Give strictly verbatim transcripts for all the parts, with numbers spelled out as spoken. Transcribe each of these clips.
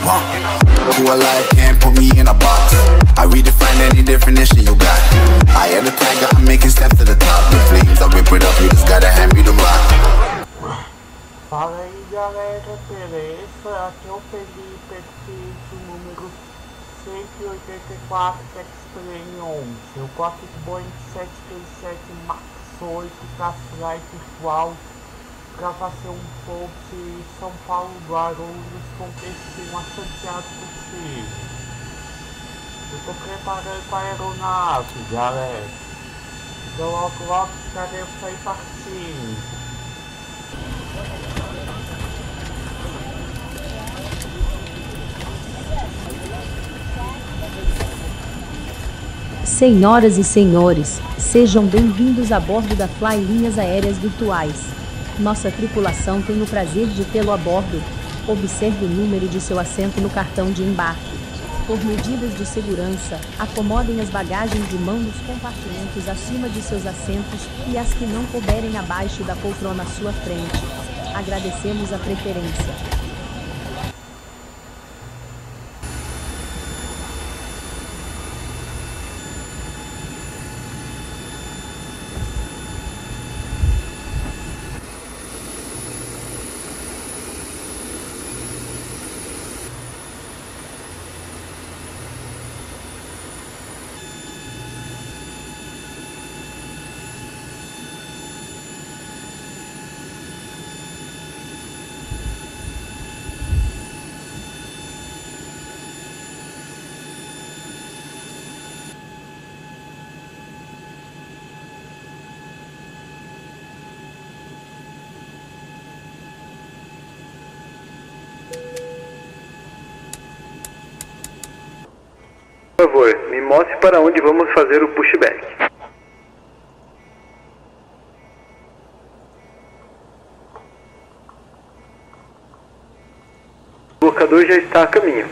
want. Who alive can't put me in a box. I redefine any definition you got. I am the tiger, I'm making steps to the top. The flames, I whip it up, you just gotta hand me the rock. Fala aí galera, beleza? Aqui é o Felipe, esse número cento e oitenta e quatro X-Train onze. Eu gosto de Boeing sete três sete Max oito da Fly Virtual para fazer um voo de São Paulo Guarulhos com destino a Santiago do Chile. Eu tô preparando a aeronave, galera. Então logo logo estaremos aí partindo. Senhoras e senhores, sejam bem-vindos a bordo da Fly Linhas Aéreas Virtuais. Nossa tripulação tem o prazer de tê-lo a bordo. Observe o número de seu assento no cartão de embarque. Por medidas de segurança, acomodem as bagagens de mão nos compartimentos acima de seus assentos e as que não couberem abaixo da poltrona à sua frente. Agradecemos a preferência. Por favor, me mostre para onde vamos fazer o pushback. O locador já está a caminho.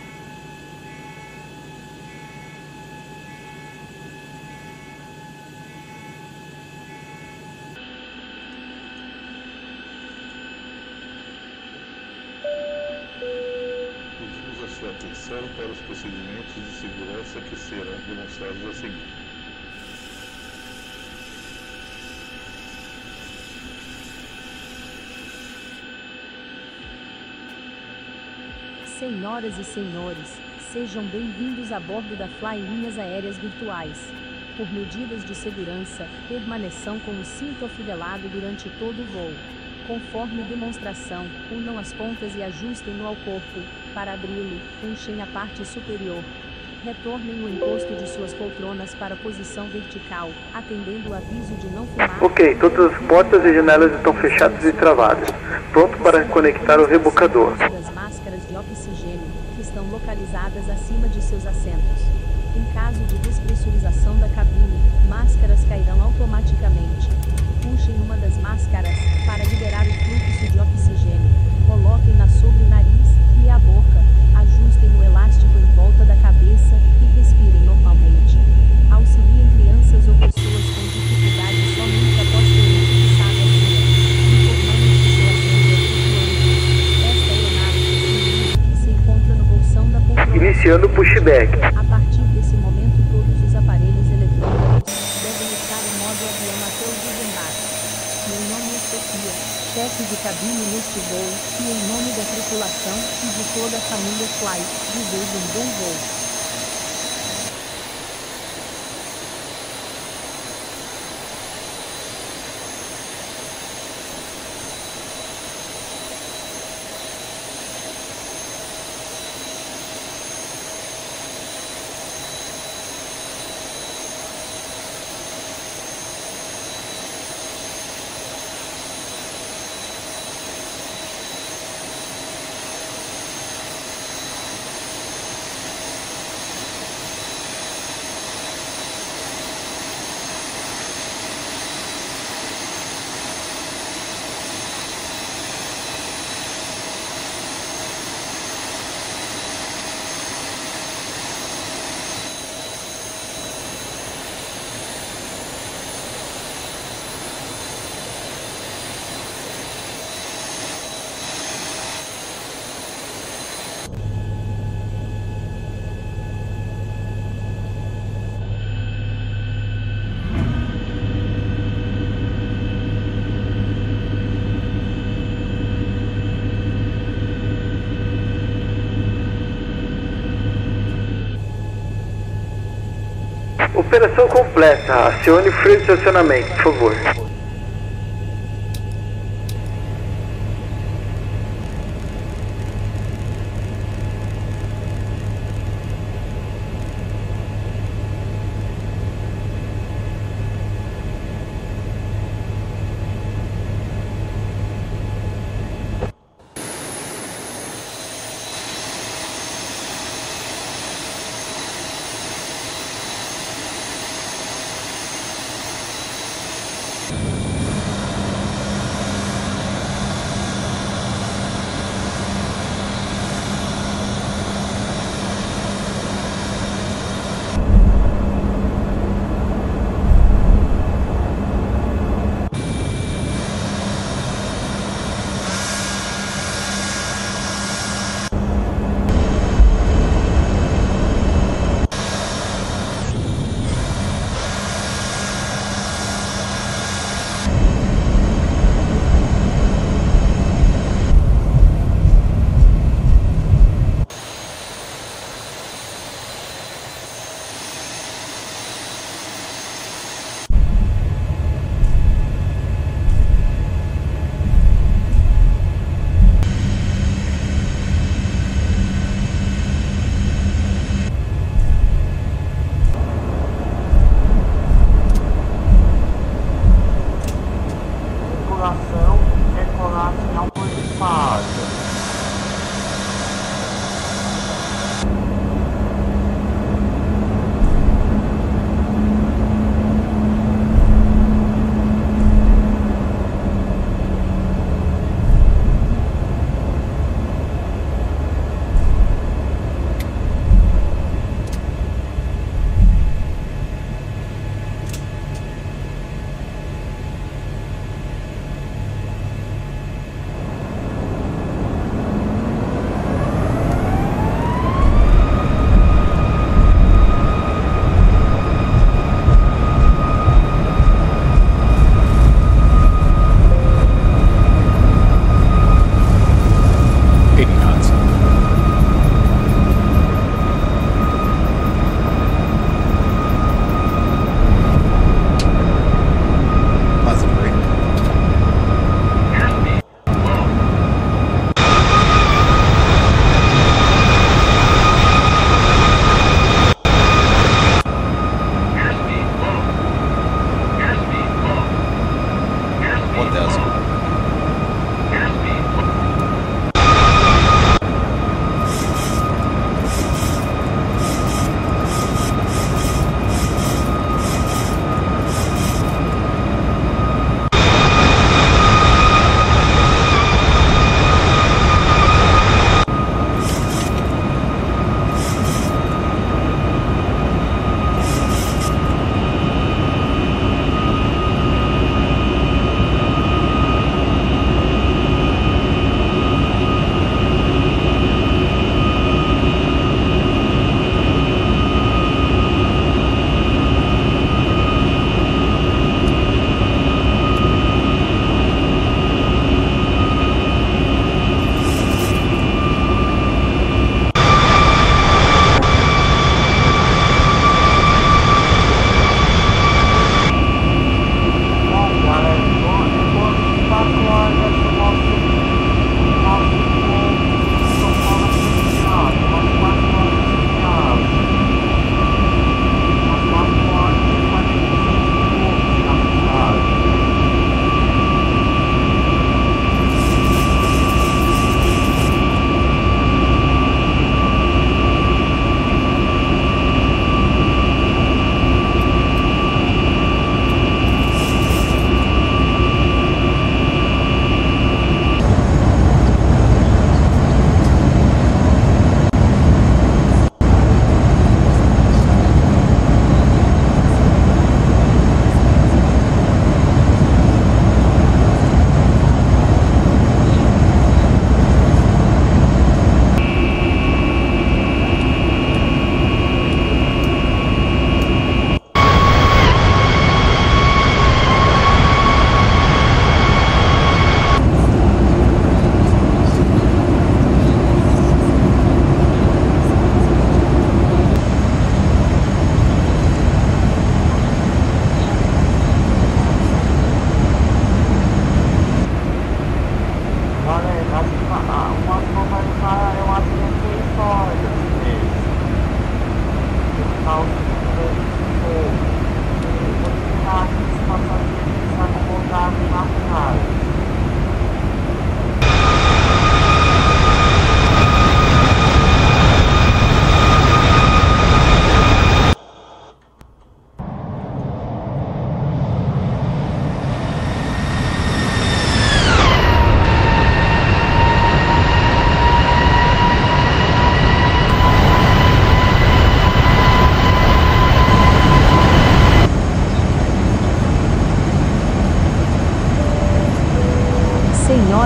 Sua atenção para os procedimentos de segurança que serão demonstrados a seguir. Senhoras e senhores, sejam bem-vindos a bordo da Fly Linhas Aéreas Virtuais. Por medidas de segurança, permaneçam com o cinto afivelado durante todo o voo. Conforme demonstração, unam as pontas e ajustem-no ao corpo. Para abri-lo, puxem a parte superior. Retornem o encosto de suas poltronas para a posição vertical, atendendo o aviso de não fumar. Ok, todas as portas e janelas estão fechadas e travadas. Pronto para conectar o rebocador. Das máscaras de oxigênio, que estão localizadas acima de seus assentos. Em caso de despressurização da cabine, máscaras cairão automaticamente. Puxem uma das máscaras para liberar o fluxo de oxigênio. Coloquem-na sobre o nariz e a boca. Ajustem o elástico em volta da cabeça e respirem normalmente. Auxiliem crianças ou pessoas com dificuldade somente após terem fixado a mira. Informamos que seu assento é flutuante. Esta aeronave possui livre que se encontra no bolsão da poltrona. Iniciando o pushback. A partir desse momento, todos os aparelhos eletrônicos devem estar em modo avião até o desembarque. Meu nome é Sofia, chefe de cabine neste voo, e em nome da tripulação e de toda a família Fly, desejo um bom voo. Operação completa. Acione o freio de estacionamento, por favor.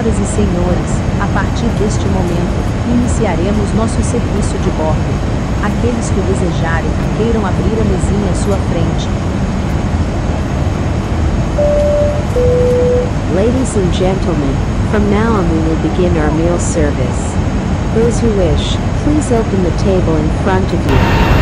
Senhoras e senhores, a partir deste momento, iniciaremos nosso serviço de bordo. Aqueles que desejarem, queiram abrir a mesinha à sua frente. Ladies and gentlemen, from now on we will begin our meal service. Those who wish, please open the table in front of you.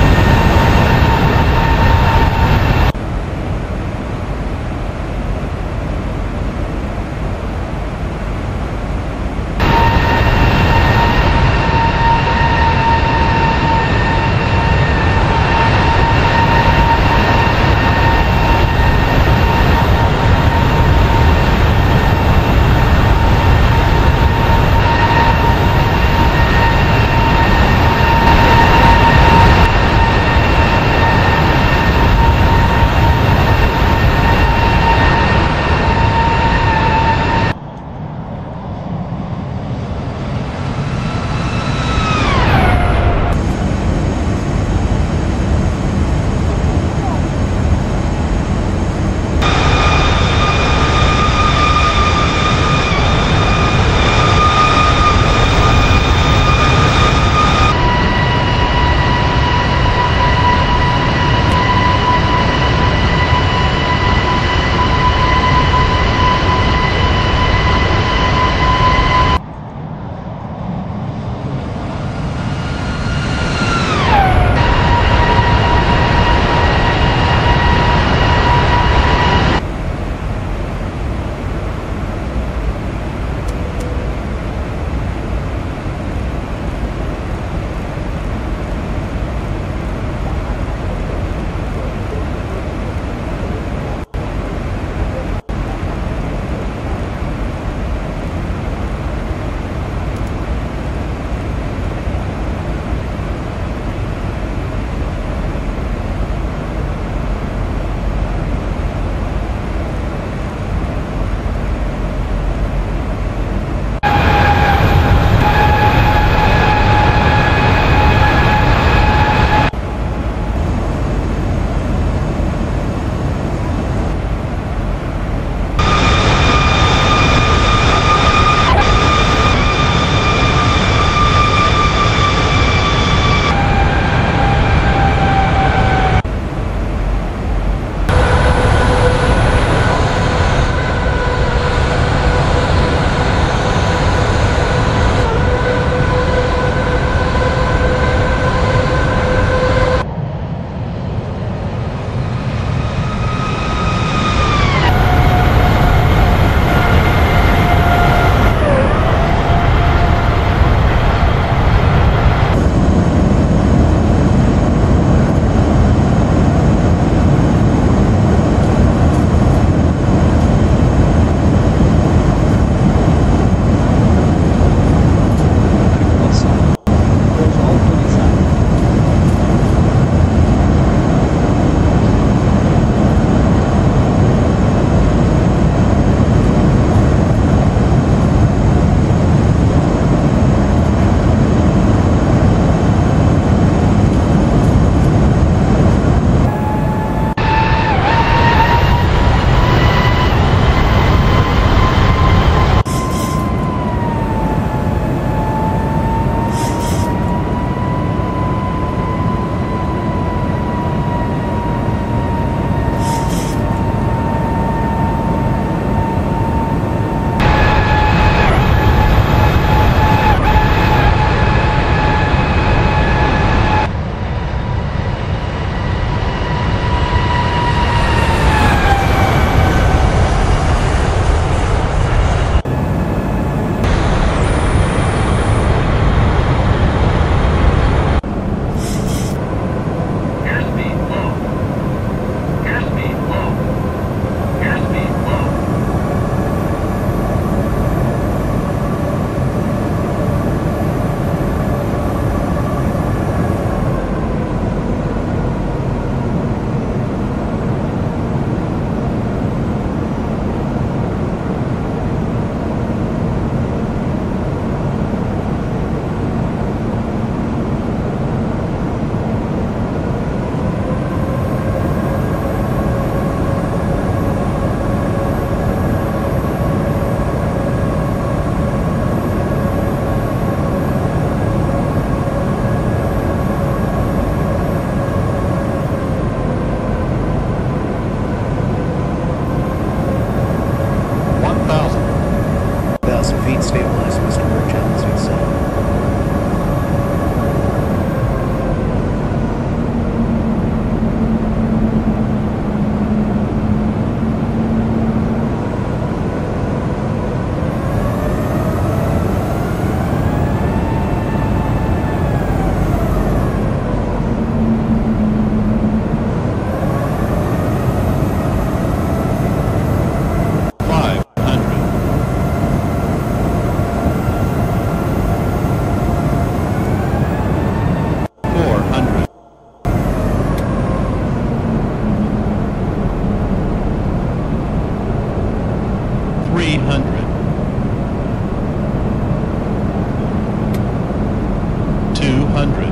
hundred.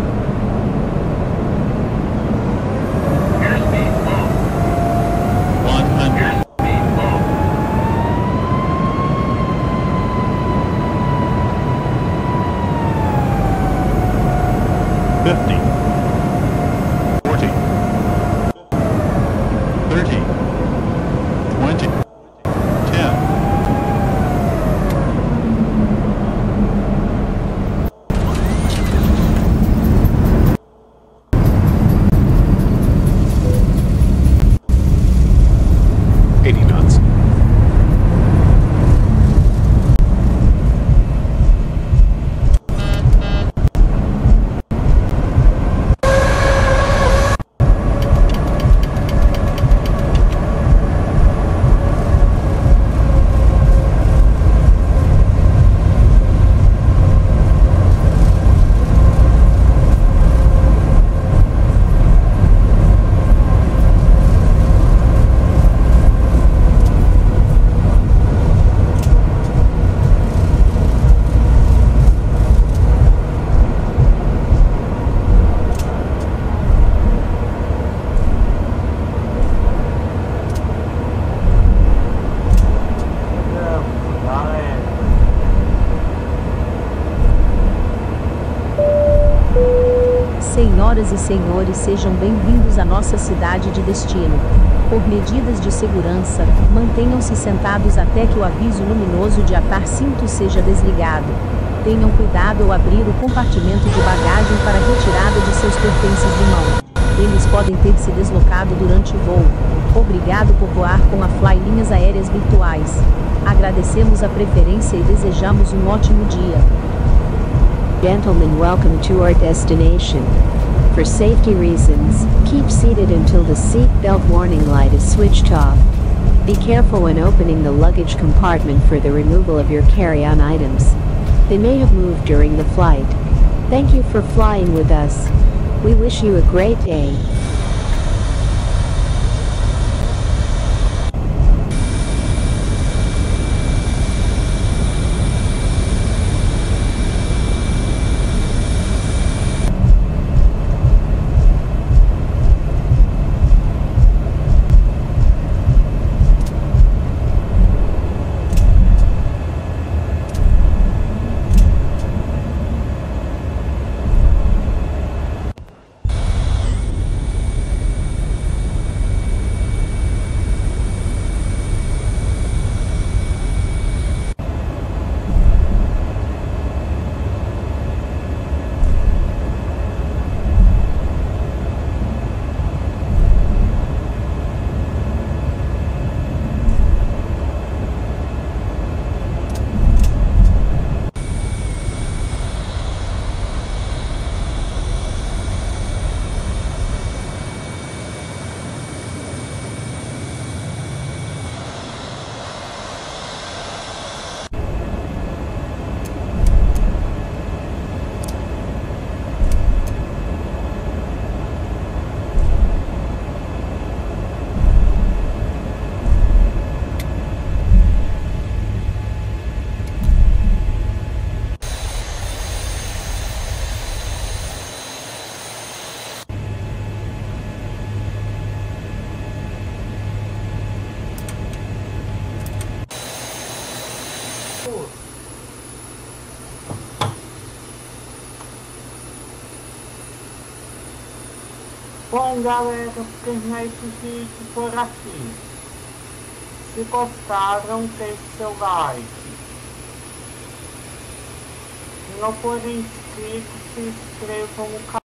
One hundred. Fifty. Forty. Thirty. Twenty. Ten. Eighty knots. Senhoras e senhores, sejam bem-vindos à nossa cidade de destino. Por medidas de segurança, mantenham-se sentados até que o aviso luminoso de atar cinto seja desligado. Tenham cuidado ao abrir o compartimento de bagagem para retirada de seus pertences de mão. Eles podem ter se deslocado durante o voo. Obrigado por voar com a Fly Linhas Aéreas Virtuais. Agradecemos a preferência e desejamos um ótimo dia. Gentlemen, welcome to our destination. For safety reasons, keep seated until the seat belt warning light is switched off. Be careful when opening the luggage compartment for the removal of your carry-on items. They may have moved during the flight. Thank you for flying with us. We wish you a great day. Bom, galera, terminei esse vídeo por aqui. Se gostaram, deixe seu like. Se não forem inscritos, se inscrevam no canal.